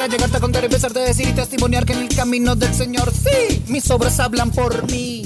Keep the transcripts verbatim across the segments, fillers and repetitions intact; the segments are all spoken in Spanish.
para llegarte a contar, empezarte a decir y testimoniar que en el camino del Señor, sí, mis obras hablan por mí.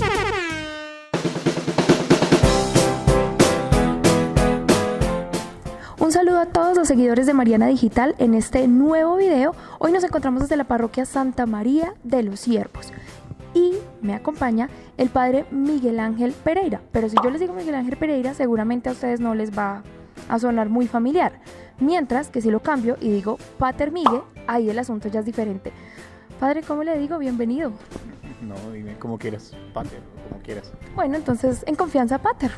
Un saludo a todos los seguidores de Mariana Digital en este nuevo video. Hoy nos encontramos desde la parroquia Santa María de los Siervos y me acompaña el padre Miguel Ángel Pereira. Pero si yo les digo Miguel Ángel Pereira, seguramente a ustedes no les va a sonar muy familiar. Mientras que si lo cambio y digo Pater Miguel, ahí el asunto ya es diferente. Padre, ¿cómo le digo? Bienvenido. No, dime como quieras, Pater, como quieras. Bueno, entonces en confianza, Pater.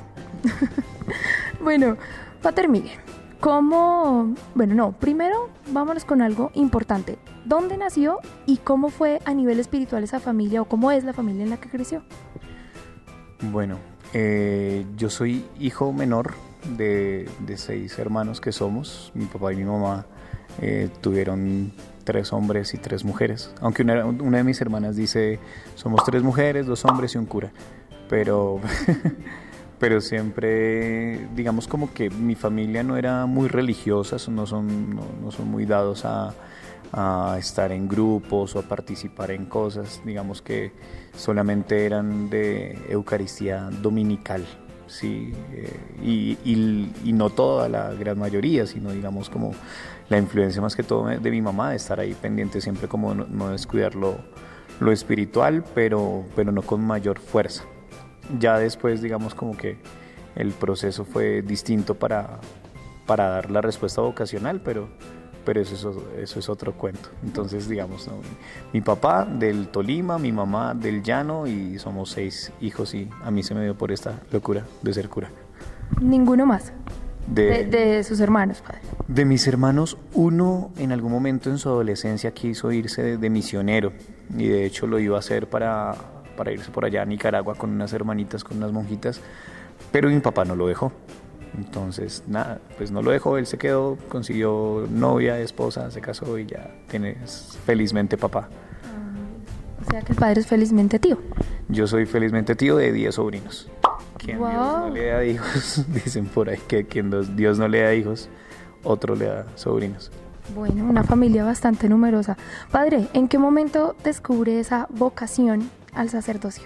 Bueno, Pater Miguel. ¿Cómo? Bueno, no, primero vámonos con algo importante. ¿Dónde nació y cómo fue a nivel espiritual esa familia o cómo es la familia en la que creció? Bueno, eh, yo soy hijo menor de, de seis hermanos que somos. Mi papá y mi mamá eh, tuvieron tres hombres y tres mujeres. Aunque una, una de mis hermanas dice, somos tres mujeres, dos hombres y un cura. Pero... pero siempre, digamos como que mi familia no era muy religiosa, no son, no, no son muy dados a, a estar en grupos o a participar en cosas, digamos que solamente eran de Eucaristía dominical, ¿sí? Eh, y, y, y no toda la gran mayoría, sino digamos como la influencia más que todo de mi mamá, de estar ahí pendiente siempre como no, no descuidar lo, lo espiritual, pero, pero no con mayor fuerza. Ya después, digamos, como que el proceso fue distinto para, para dar la respuesta vocacional, pero, pero eso, eso, eso es otro cuento. Entonces, digamos, ¿no? Mi papá del Tolima, mi mamá del Llano y somos seis hijos y a mí se me dio por esta locura de ser cura. ¿Ninguno más? De, de, de sus hermanos, padre. De mis hermanos, uno en algún momento en su adolescencia quiso irse de, de misionero y de hecho lo iba a hacer para... para irse por allá a Nicaragua con unas hermanitas, con unas monjitas, pero mi papá no lo dejó. Entonces, nada, pues no lo dejó, él se quedó, consiguió novia, esposa, se casó y ya tiene felizmente papá. Ah, o sea que el padre es felizmente tío. Yo soy felizmente tío de diez sobrinos. Quien wow. Dios no le da hijos, dicen por ahí que quien Dios no le da hijos, otro le da sobrinos. Bueno, una familia bastante numerosa. Padre, ¿en qué momento descubre esa vocación al sacerdocio?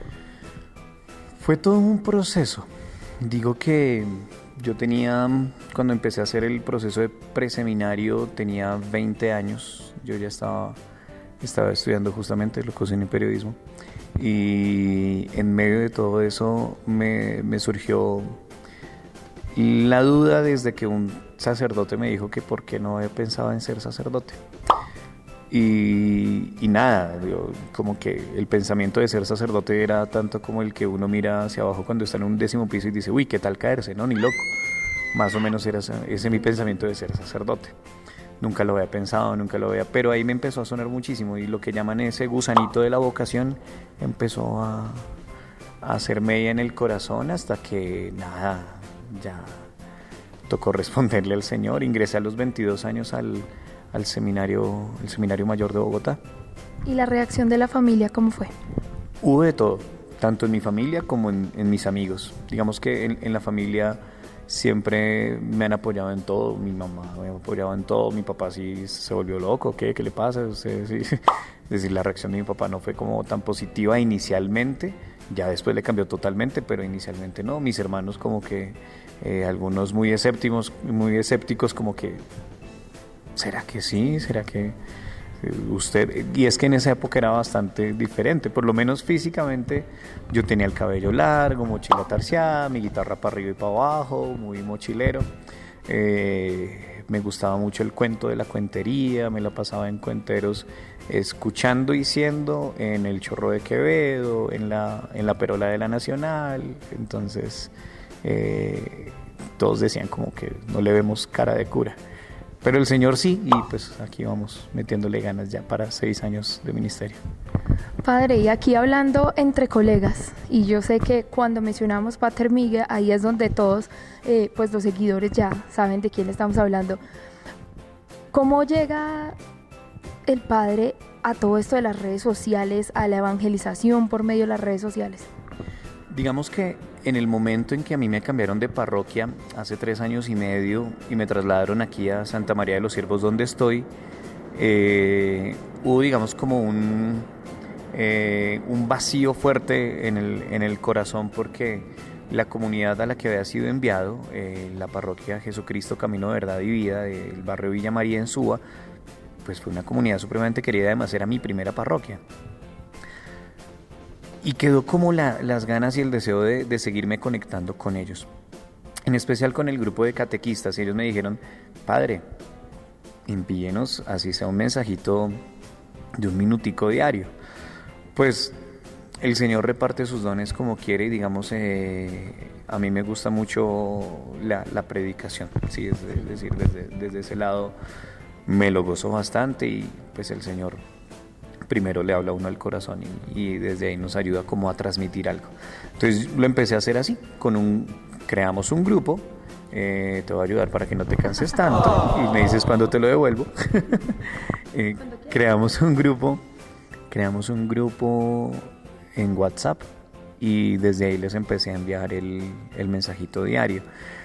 Fue todo un proceso. Digo que yo tenía, cuando empecé a hacer el proceso de preseminario, tenía veinte años. Yo ya estaba, estaba estudiando justamente locución y periodismo. Y en medio de todo eso me, me surgió la duda desde que un sacerdote me dijo que por qué no había pensado en ser sacerdote. Y, y nada, yo, como que el pensamiento de ser sacerdote era tanto como el que uno mira hacia abajo cuando está en un décimo piso y dice, uy, qué tal caerse, no, ni loco. Más o menos era ese, ese mi pensamiento de ser sacerdote. Nunca lo había pensado, nunca lo había, pero ahí me empezó a sonar muchísimo y lo que llaman ese gusanito de la vocación empezó a, a hacer mella en el corazón hasta que nada, ya tocó responderle al Señor. Ingresé a los veintidós años al... al seminario, el seminario mayor de Bogotá. ¿Y la reacción de la familia cómo fue? Hubo de todo, tanto en mi familia como en, en mis amigos. Digamos que en, en la familia siempre me han apoyado en todo, mi mamá me ha apoyado en todo, mi papá sí se volvió loco, ¿qué? ¿Qué le pasa? Usted, sí. Es decir, la reacción de mi papá no fue como tan positiva inicialmente, ya después le cambió totalmente, pero inicialmente no. Mis hermanos como que, eh, algunos muy escépticos, muy escépticos como que ¿será que sí? ¿Será que usted? Y es que en esa época era bastante diferente, por lo menos físicamente. Yo tenía el cabello largo, mochila tarsiada, mi guitarra para arriba y para abajo, muy mochilero. Eh, me gustaba mucho el cuento de la cuentería, me la pasaba en cuenteros escuchando y siendo en el Chorro de Quevedo, en la, en la Perola de la Nacional. Entonces eh, todos decían como que no le vemos cara de cura. Pero el Señor sí, y pues aquí vamos metiéndole ganas ya para seis años de ministerio. Padre, y aquí hablando entre colegas, y yo sé que cuando mencionamos Pater Miguel, ahí es donde todos, eh, pues los seguidores ya saben de quién estamos hablando. ¿Cómo llega el Padre a todo esto de las redes sociales, a la evangelización por medio de las redes sociales? Digamos que en el momento en que a mí me cambiaron de parroquia hace tres años y medio y me trasladaron aquí a Santa María de los Siervos donde estoy, eh, hubo, digamos, como un, eh, un vacío fuerte en el, en el corazón, porque la comunidad a la que había sido enviado, eh, la parroquia Jesucristo Camino, Verdad y Vida del barrio Villa María en Suba, pues fue una comunidad supremamente querida, además era mi primera parroquia. Y quedó como la, las ganas y el deseo de, de seguirme conectando con ellos, en especial con el grupo de catequistas. Y ellos me dijeron: padre, envíenos así sea un mensajito de un minutico diario. Pues el Señor reparte sus dones como quiere, y digamos, eh, a mí me gusta mucho la, la predicación, sí, es, es decir, desde, desde ese lado me lo gozo bastante, y pues el Señor primero le habla a uno al corazón, y, y desde ahí nos ayuda como a transmitir algo. Entonces lo empecé a hacer así, con un, creamos un grupo, eh, te voy a ayudar para que no te canses tanto, y me dices cuándo te lo devuelvo. eh, creamos un grupo, creamos un grupo en WhatsApp, y desde ahí les empecé a enviar el, el mensajito diario.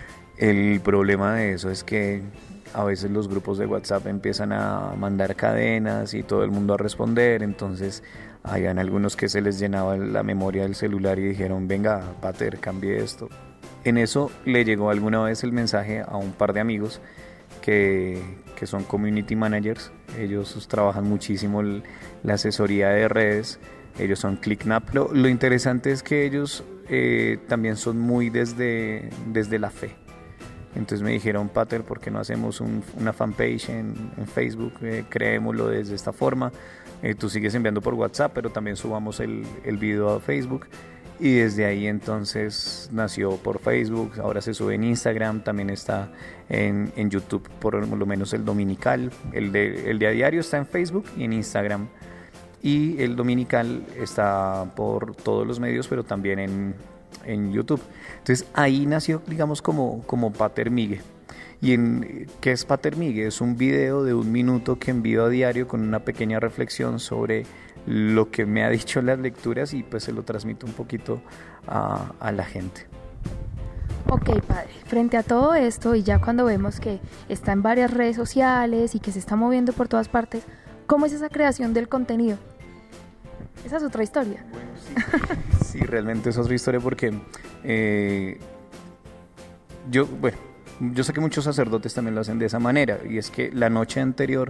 El problema de eso es que a veces los grupos de WhatsApp empiezan a mandar cadenas y todo el mundo a responder, entonces habían algunos que se les llenaba la memoria del celular y dijeron: venga, pater, cambie esto. En eso le llegó alguna vez el mensaje a un par de amigos que, que son community managers. Ellos trabajan muchísimo el, la asesoría de redes. Ellos son ClickNap. Lo, lo interesante es que ellos eh, también son muy desde, desde la fe. Entonces me dijeron: pater, ¿por qué no hacemos un, una fanpage en, en Facebook? Eh, creémoslo desde esta forma. Eh, tú sigues enviando por WhatsApp, pero también subamos el, el video a Facebook. Y desde ahí entonces nació por Facebook. Ahora se sube en Instagram, también está en, en YouTube, por lo menos el dominical. El de, el de a diario está en Facebook y en Instagram. Y el dominical está por todos los medios, pero también en, en YouTube. Entonces ahí nació, digamos, como, como Pater Migue. ¿Y en qué es Pater Migue? Es un video de un minuto que envío a diario con una pequeña reflexión sobre lo que me ha dicho en las lecturas, y pues se lo transmito un poquito a, a la gente. Ok, padre, frente a todo esto, y ya cuando vemos que está en varias redes sociales y que se está moviendo por todas partes, ¿cómo es esa creación del contenido? Esa es otra historia. Bueno, sí, sí, realmente es otra historia, porque eh, yo, bueno, yo sé que muchos sacerdotes también lo hacen de esa manera, y es que la noche anterior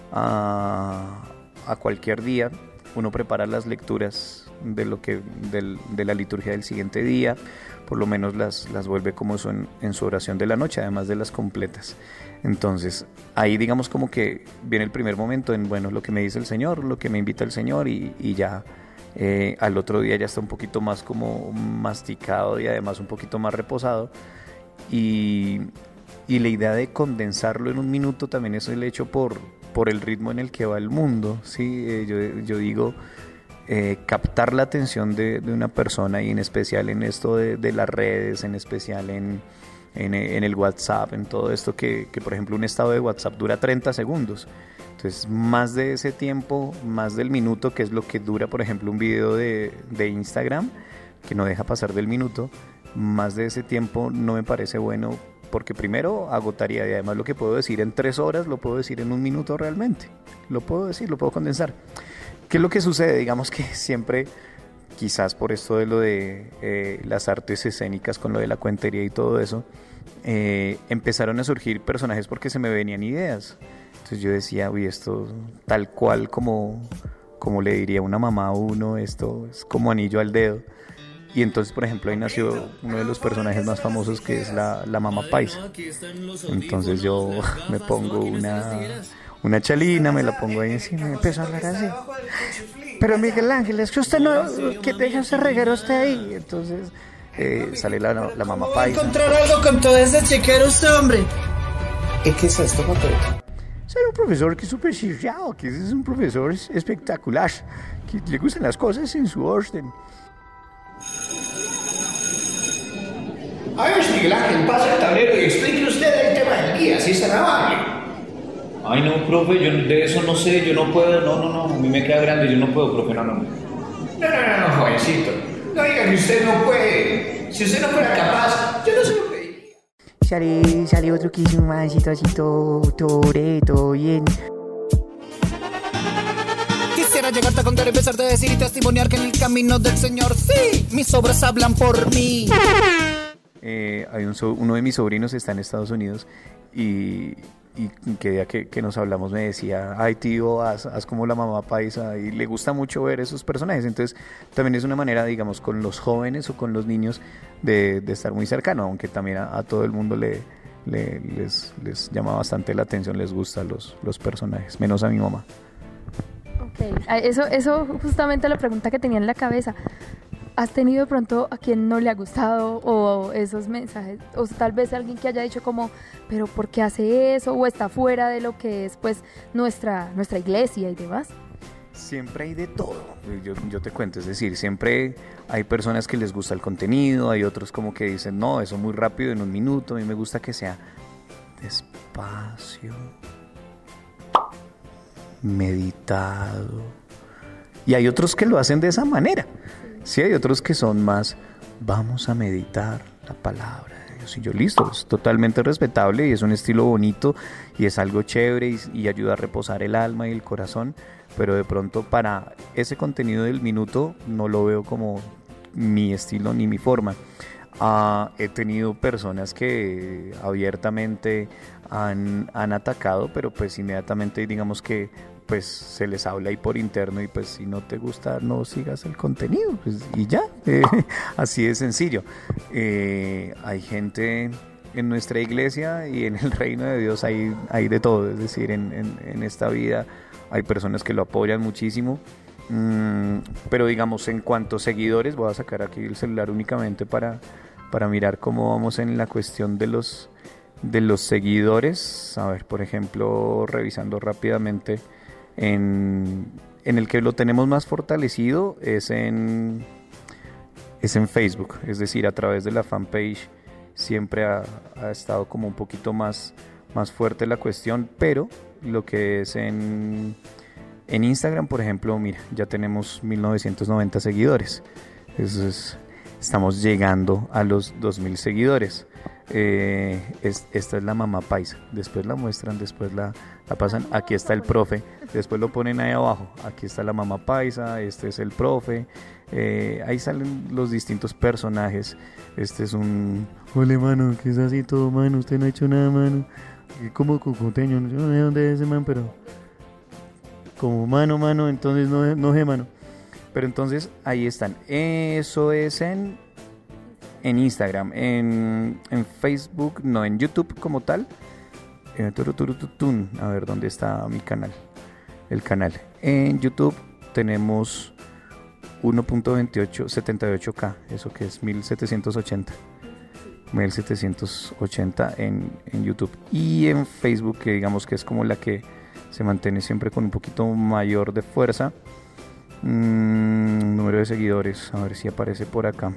a, a cualquier día uno prepara las lecturas de lo que del, de la liturgia del siguiente día, por lo menos las, las vuelve como son en su oración de la noche, además de las completas. Entonces ahí digamos como que viene el primer momento en, bueno, lo que me dice el Señor, lo que me invita el Señor, y, y ya eh, al otro día ya está un poquito más como masticado y además un poquito más reposado, y, y la idea de condensarlo en un minuto también es el hecho por, por el ritmo en el que va el mundo, ¿sí? Eh, yo, yo digo, eh, captar la atención de, de una persona, y en especial en esto de, de las redes, en especial en, en, en el WhatsApp, en todo esto que, que por ejemplo un estado de WhatsApp dura treinta segundos. Entonces más de ese tiempo, más del minuto, que es lo que dura por ejemplo un video de, de Instagram, que no deja pasar del minuto, más de ese tiempo no me parece bueno, porque primero agotaría, y además lo que puedo decir en tres horas lo puedo decir en un minuto realmente, lo puedo decir, lo puedo condensar. ¿Qué es lo que sucede? Digamos que siempre, quizás por esto de lo de eh, las artes escénicas, con lo de la cuentería y todo eso, eh, empezaron a surgir personajes porque se me venían ideas. Entonces yo decía, uy, esto tal cual como, como le diría una mamá a uno, esto es como anillo al dedo. Y entonces, por ejemplo, ahí nació uno de los personajes más famosos, que es la, la mamá paisa. Entonces yo me pongo una, una chalina, me la pongo ahí encima y empiezo a hablar así. Pero Miguel Ángel, es que usted no, que deja ese reguero usted ahí. Entonces eh, sale la, la mamá paisa. Encontrar algo con todo ese chequero usted, hombre. ¿Y qué es esto, papá? Ser un profesor que es súper chirriado, que es un profesor espectacular, que le gustan las cosas en su orden. A ver, Miguel Ángel, pase el tablero y explique usted el tema del día, si es tan amable. Ay, no, profe, yo de eso no sé, yo no puedo, no, no, no, a mí me queda grande, yo no puedo, profe, no, no. No, no, no, no, jovencito, no diga que usted no puede. Si usted no fuera capaz, yo no se lo pediría. Sale, sale otro que hizo un mancito así todo, todo, re, todo bien. quisiera llegarte a contar, empezarte a decir y testimoniar que en el camino del Señor, sí, mis obras hablan por mí. Eh, hay un so- uno de mis sobrinos está en Estados Unidos y, y que día que, que nos hablamos me decía, ay tío, haz, haz como la mamá paisa, y le gusta mucho ver esos personajes. Entonces también es una manera, digamos, con los jóvenes o con los niños de, de estar muy cercano, aunque también a, a todo el mundo le, le, les, les llama bastante la atención, les gustan los, los personajes, menos a mi mamá. Ok, ah, eso, eso justamente la pregunta que tenía en la cabeza. ¿Has tenido de pronto a quien no le ha gustado o esos mensajes? O tal vez alguien que haya dicho como, pero ¿por qué hace eso? O está fuera de lo que es pues nuestra, nuestra iglesia y demás. Siempre hay de todo, yo, yo te cuento, es decir, siempre hay personas que les gusta el contenido, hay otros como que dicen, no, eso muy rápido, en un minuto, a mí me gusta que sea despacio, meditado, y hay otros que lo hacen de esa manera. Sí, hay otros que son más, vamos a meditar la palabra de Dios. Y yo, listo, es totalmente respetable y es un estilo bonito y es algo chévere y, y ayuda a reposar el alma y el corazón. Pero de pronto para ese contenido del minuto no lo veo como mi estilo ni mi forma. Uh, he tenido personas que abiertamente han, han atacado, pero pues inmediatamente digamos que pues se les habla ahí por interno y pues si no te gusta no sigas el contenido, pues, y ya, eh, así de sencillo. Eh, hay gente en nuestra iglesia y en el reino de Dios hay, hay de todo, es decir, en, en, en esta vida hay personas que lo apoyan muchísimo, mm, pero digamos en cuanto a seguidores, voy a sacar aquí el celular únicamente para, para mirar cómo vamos en la cuestión de los, de los seguidores. A ver, por ejemplo, revisando rápidamente, En, en el que lo tenemos más fortalecido es en, es en Facebook, es decir, a través de la fanpage siempre ha, ha estado como un poquito más, más fuerte la cuestión, pero lo que es en, en Instagram, por ejemplo, mira, ya tenemos mil novecientos noventa seguidores, eso es, estamos llegando a los dos mil seguidores. Eh, es, esta es la mamá paisa, después la muestran, después la, la pasan, aquí está el profe, después lo ponen ahí abajo, aquí está la mamá paisa, este es el profe, eh, ahí salen los distintos personajes. Este es un, ole mano, que es así todo, mano, usted no ha hecho nada, mano, como cocoteño, yo no sé dónde es ese man, pero como mano, mano, entonces no, no sé, mano, pero entonces ahí están, eso es en en Instagram, en, en Facebook, no, en YouTube como tal. Eh, turutututun, a ver dónde está mi canal. El canal. En YouTube tenemos uno punto veintiocho setenta y ocho K, eso que es mil setecientos ochenta. mil setecientos ochenta en, en YouTube. Y en Facebook, que digamos que es como la que se mantiene siempre con un poquito mayor de fuerza. Mm, número de seguidores, a ver si aparece por acá.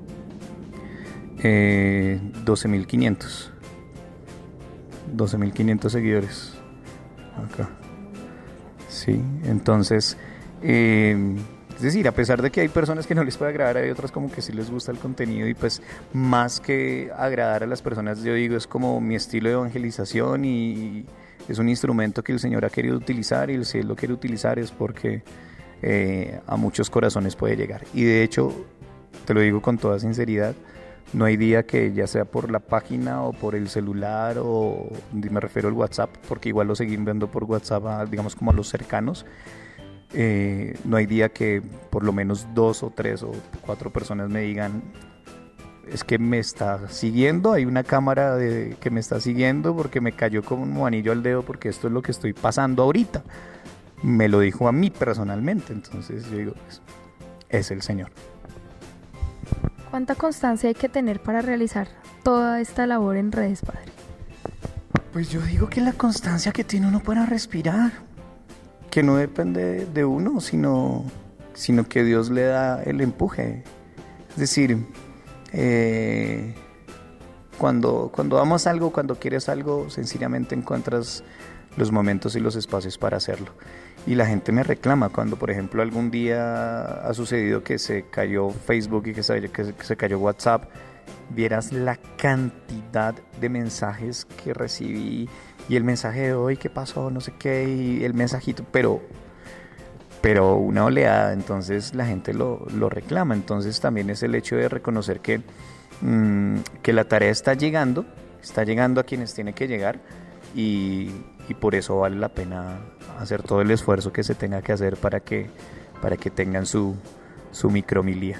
Eh, doce mil quinientos doce mil quinientos seguidores acá, sí, entonces eh, es decir, a pesar de que hay personas que no les puede agradar, hay otras como que sí les gusta el contenido y pues más que agradar a las personas, yo digo, es como mi estilo de evangelización y es un instrumento que el Señor ha querido utilizar, y si Él lo quiere utilizar es porque eh, a muchos corazones puede llegar. Y de hecho, te lo digo con toda sinceridad, no hay día que ya sea por la página o por el celular, o me refiero al WhatsApp, porque igual lo seguimos viendo por WhatsApp, a, digamos como a los cercanos, eh, no hay día que por lo menos dos o tres o cuatro personas me digan, es que me está siguiendo, hay una cámara de, que me está siguiendo porque me cayó como anillo al dedo porque esto es lo que estoy pasando ahorita. Me lo dijo a mí personalmente, entonces yo digo, pues, es el Señor. ¿Cuánta constancia hay que tener para realizar toda esta labor en redes, padre? Pues yo digo que la constancia que tiene uno para respirar, que no depende de uno, sino, sino que Dios le da el empuje. Es decir, eh, cuando, cuando amas algo, cuando quieres algo, sencillamente encuentras los momentos y los espacios para hacerlo. Y la gente me reclama cuando, por ejemplo, algún día ha sucedido que se cayó Facebook y que se, que se cayó WhatsApp. Vieras la cantidad de mensajes que recibí, y el mensaje de hoy, ¿qué pasó? No sé qué, y el mensajito, pero, pero una oleada, entonces la gente lo, lo reclama. Entonces también es el hecho de reconocer que, mmm, que la tarea está llegando, está llegando a quienes tiene que llegar, y, y por eso vale la pena hacer todo el esfuerzo que se tenga que hacer para que, para que tengan su, su micromilía.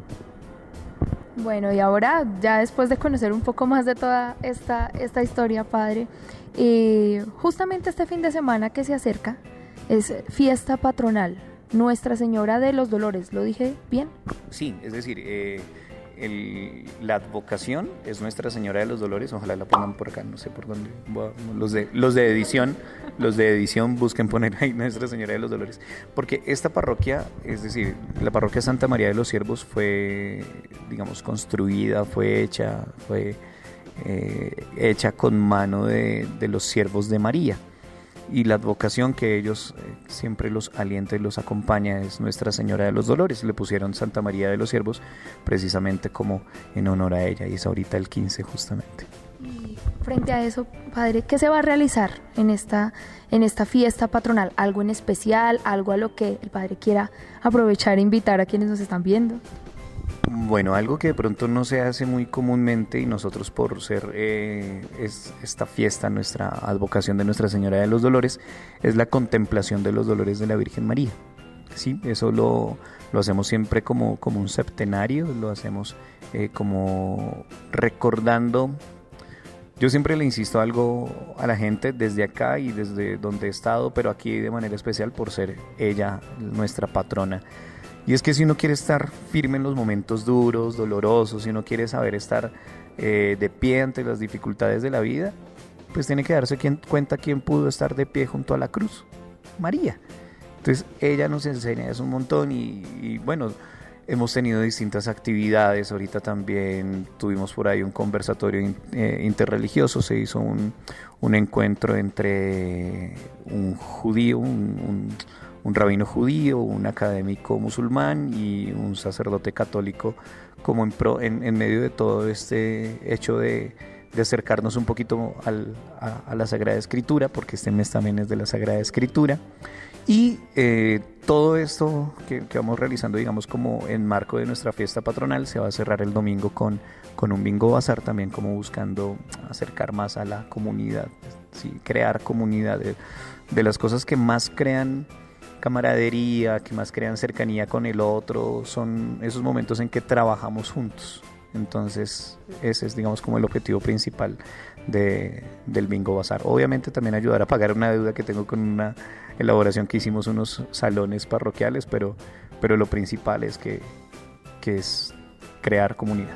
Bueno, y ahora, ya después de conocer un poco más de toda esta, esta historia, padre, eh, justamente este fin de semana que se acerca es fiesta patronal, Nuestra Señora de los Dolores, ¿lo dije bien? Sí, es decir, eh, el, la advocación es Nuestra Señora de los Dolores, ojalá la pongan por acá, no sé por dónde, los de, los de edición, los de edición busquen poner ahí Nuestra Señora de los Dolores, porque esta parroquia, es decir, la parroquia Santa María de los Siervos fue, digamos, construida, fue hecha, fue eh, hecha con mano de, de los siervos de María. Y la advocación que ellos eh, siempre los alienta y los acompaña es Nuestra Señora de los Dolores. Le pusieron Santa María de los Siervos precisamente como en honor a ella, y es ahorita el quince justamente. Y frente a eso, padre, ¿qué se va a realizar en esta, en esta fiesta patronal? ¿Algo en especial? ¿Algo a lo que el padre quiera aprovechar e invitar a quienes nos están viendo? Bueno, algo que de pronto no se hace muy comúnmente, y nosotros por ser eh, es esta fiesta, nuestra advocación de Nuestra Señora de los Dolores, es la contemplación de los dolores de la Virgen María. Sí, eso lo, lo hacemos siempre como, como un septenario, lo hacemos eh, como recordando. Yo siempre le insisto algo a la gente desde acá y desde donde he estado, pero aquí de manera especial por ser ella nuestra patrona. Y es que si uno quiere estar firme en los momentos duros, dolorosos, si uno quiere saber estar eh, de pie ante las dificultades de la vida, pues tiene que darse quien, cuenta quién pudo estar de pie junto a la cruz, María. Entonces ella nos enseña eso un montón, y, y bueno, hemos tenido distintas actividades. Ahorita también tuvimos por ahí un conversatorio eh, interreligioso, se hizo un, un encuentro entre un judío, un... un un rabino judío, un académico musulmán y un sacerdote católico, como en, pro, en, en medio de todo este hecho de, de acercarnos un poquito al, a, a la Sagrada Escritura, porque este mes también es de la Sagrada Escritura. Y eh, todo esto que, que vamos realizando, digamos, como en marco de nuestra fiesta patronal, se va a cerrar el domingo con, con un bingo bazar, también como buscando acercar más a la comunidad, ¿sí? Crear comunidad de, de las cosas que más crean camaradería, que más crean cercanía con el otro, son esos momentos en que trabajamos juntos. Entonces ese es, digamos, como el objetivo principal de, del bingo bazar. Obviamente también ayudar a pagar una deuda que tengo con una elaboración que hicimos, unos salones parroquiales, pero, pero lo principal es que, que es crear comunidad.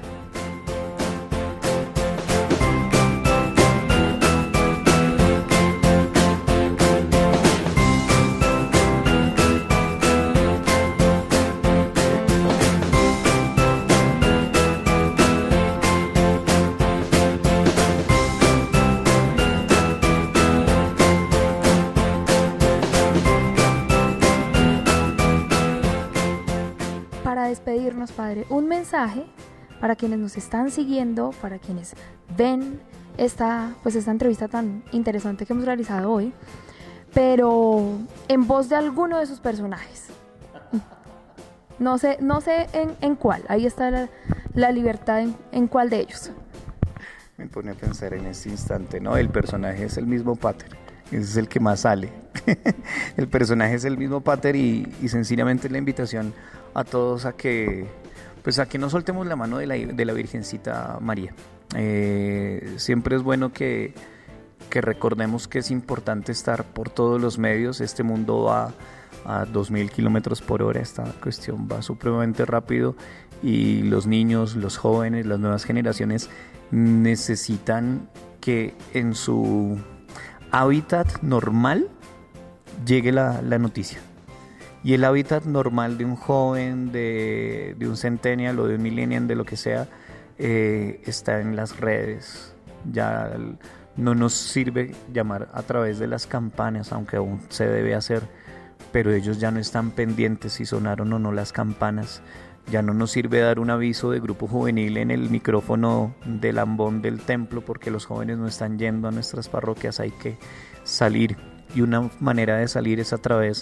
Despedirnos, padre, un mensaje para quienes nos están siguiendo, para quienes ven esta, pues esta entrevista tan interesante que hemos realizado hoy, pero en voz de alguno de sus personajes. No sé, no sé en, en cuál, ahí está la, la libertad en, en cuál de ellos. Me pone a pensar en este instante, ¿no? El personaje es el mismo Pater, ese es el que más sale. El personaje es el mismo Pater, y, y sencillamente la invitación a todos a que, pues a que no soltemos la mano de la, de la Virgencita María. Eh, siempre es bueno que, que recordemos que es importante estar por todos los medios. Este mundo va a dos mil kilómetros por hora, esta cuestión va supremamente rápido, y los niños, los jóvenes, las nuevas generaciones necesitan que en su hábitat normal llegue la, la noticia. Y el hábitat normal de un joven, de, de un centennial o de un millennial, de lo que sea, eh, está en las redes. Ya no nos sirve llamar a través de las campanas, aunque aún se debe hacer, pero ellos ya no están pendientes si sonaron o no las campanas. Ya no nos sirve dar un aviso de grupo juvenil en el micrófono del ambón del templo, porque los jóvenes no están yendo a nuestras parroquias. Hay que salir, y una manera de salir es a través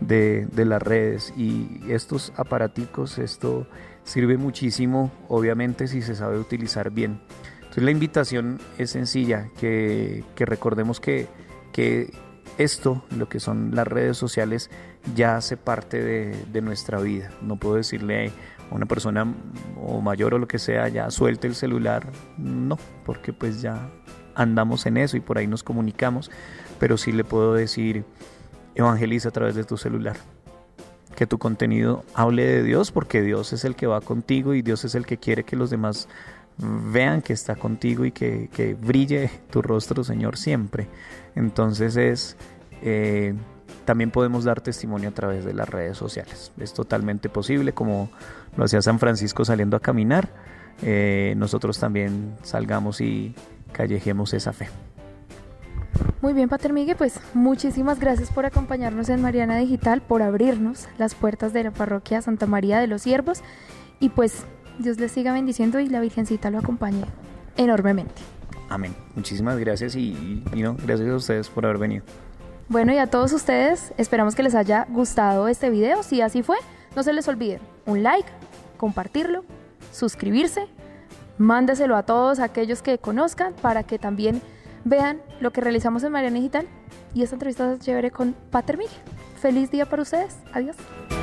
de, de las redes, y estos aparaticos, esto sirve muchísimo, obviamente, si se sabe utilizar bien. Entonces la invitación es sencilla, que, que recordemos que, que esto, lo que son las redes sociales, ya hace parte de, de nuestra vida. No puedo decirle a una persona o mayor o lo que sea, ya suelte el celular, no, porque pues ya andamos en eso y por ahí nos comunicamos, pero sí le puedo decir, evangeliza a través de tu celular, que tu contenido hable de Dios, porque Dios es el que va contigo y Dios es el que quiere que los demás vean que está contigo y que, que brille tu rostro, Señor, siempre. Entonces es eh, también podemos dar testimonio a través de las redes sociales. Es totalmente posible, como lo hacía San Francisco saliendo a caminar. Eh, nosotros también salgamos y callejemos esa fe. Muy bien, Pater Miguel, pues muchísimas gracias por acompañarnos en Mariana Digital, por abrirnos las puertas de la parroquia Santa María de los Siervos, y pues Dios les siga bendiciendo y la Virgencita lo acompañe enormemente. Amén. Muchísimas gracias y, y, y no, gracias a ustedes por haber venido. Bueno, y a todos ustedes, esperamos que les haya gustado este video. Si así fue, no se les olvide un like, compartirlo, suscribirse, mándeselo a todos aquellos que conozcan para que también vean lo que realizamos en Mariana Digital. Y esta entrevista es chévere con Pater Miguel. Feliz día para ustedes. Adiós.